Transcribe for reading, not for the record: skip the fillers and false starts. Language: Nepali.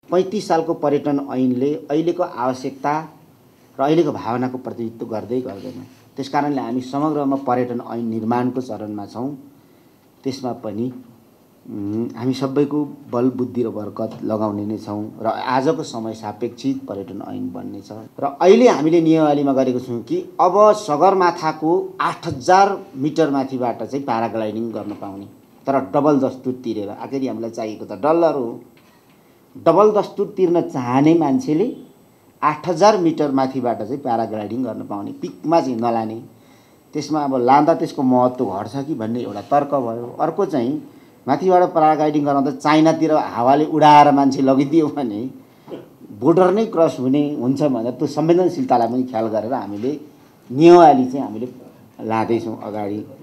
35 सालको पर्यटन ऐनले अहिलेको आवश्यकता र अहिलेको भावनाको प्रतिनिधित्व गर्दैन। त्यसकारणले हामी समग्रमा पर्यटन ऐन निर्माणको चरणमा छौँ। त्यसमा पनि हामी सबैको बल बुद्धि र बरकत लगाउने नै छौँ र आजको समय सापेक्षित पर्यटन ऐन बन्ने छ। र अहिले हामीले नियमावलीमा गरेको छौँ कि अब सगरमाथाको 8000 मिटर माथिबाट चाहिँ प्याराग्लाइडिङ गर्न पाउने, तर डबल दस्तुर तिरेर। आखिरी हामीलाई चाहिएको त डलर हो। डबल दस्तुर तिर्न चाहने मान्छेले 8000 मिटर माथिबाट चाहिँ प्याराग्लाइडिङ गर्न पाउने, पिकमा चाहिँ नलाने। त्यसमा अब लाँदा त्यसको महत्त्व घट्छ कि भन्ने एउटा तर्क भयो। अर्को चाहिँ माथिबाट प्याराग्लाइडिङ गराउँदा चाइनातिर हावाले उडाएर मान्छे लगिदियो भने बोर्डर नै क्रस हुन्छ भनेर त्यो संवेदनशीलतालाई पनि ख्याल गरेर हामीले नियमावली चाहिँ हामीले लाँदैछौँ अगाडि।